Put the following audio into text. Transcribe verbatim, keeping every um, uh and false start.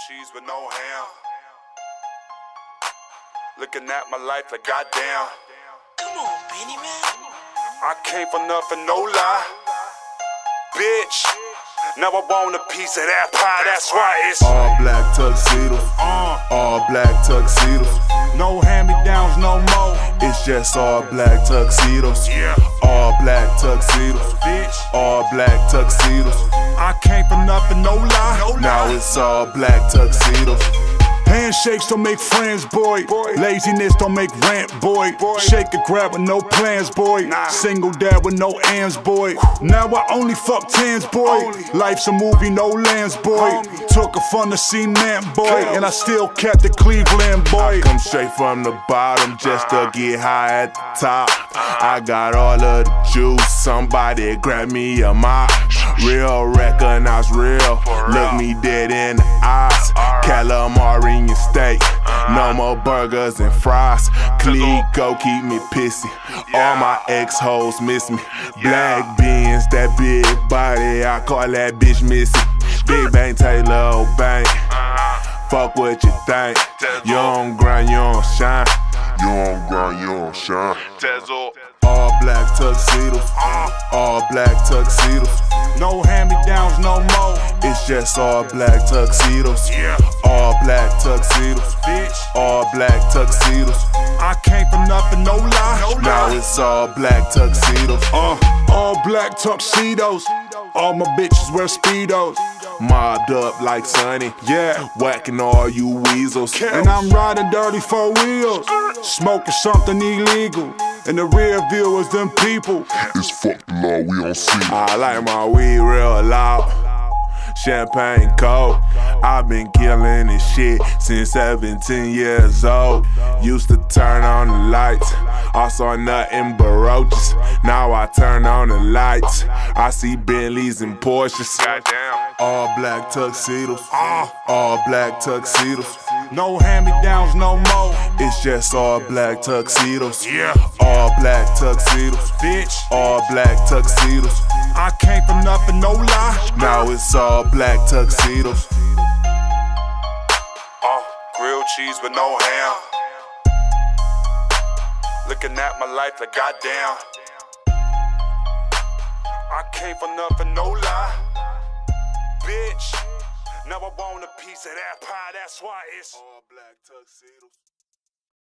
cheese with no ham. Looking at my life like goddamn. Come on, Benny, man. I came for nothing, no lie. Bitch, now I want a piece of that pie, that's why it's all black tuxedos, uh, all black tuxedos. No hand-me-downs no more. It's just all black tuxedos, yeah. All black tuxedos, bitch. All black tuxedos. I came for nothing, no lie. No lie. Now it's all black tuxedos. Handshakes don't make friends, boy. boy. Laziness don't make rent, boy. boy. Shake a grab with no plans, boy. Nah. Single dad with no ends, boy. Now I only fuck tens, boy. Only. Life's a movie, no lands, boy. Homie. Took it from the cement, boy. Chaos. And I still kept it Cleveland, boy. I come straight from the bottom just to get high at the top. I got all of the juice, somebody grab me a mop. Real, recognize real. Look me dead in the eyes. Calamari and steak, no more burgers and fries. Clico keep me pissy. All my ex-hoes miss me. Black beans, that big body, I call that bitch missy. Big bang, Taylor, old bang. Fuck what you think. You don't grind, you don't shine. You don't grind, you don't shine. Tezo. All black tuxedos, all black tuxedos. No hand-me-downs no more. It's just all black tuxedos, yeah. All black tuxedos, bitch. All black tuxedos. I came for nothing, no lie. No now lie. It's all black tuxedos, uh, all black tuxedos. All my bitches wear Speedos. Mobbed up like Sonny, yeah. Whacking all you weasels. And I'm riding dirty four wheels, smoking something illegal. And the rear view is them people. It's fuck the law, we don't see. I like my weed real loud. Champagne cold. I've been killing this shit since seventeen years old. Used to turn on the lights, I saw nothing but roaches. Now I turn on the lights, I see Bentleys and Porsches. Goddamn. All black tuxedos, uh, all black tuxedos. No hand-me-downs no more. It's just all black tuxedos, yeah. All black tuxedos, bitch. All black tuxedos. I came for nothing, no lie. Now it's all black tuxedos. Uh, grilled cheese with no ham. Looking at my life like goddamn. I came for nothing, no lie. Bitch, now I want a piece of that pie, that's why it's all black tuxedos.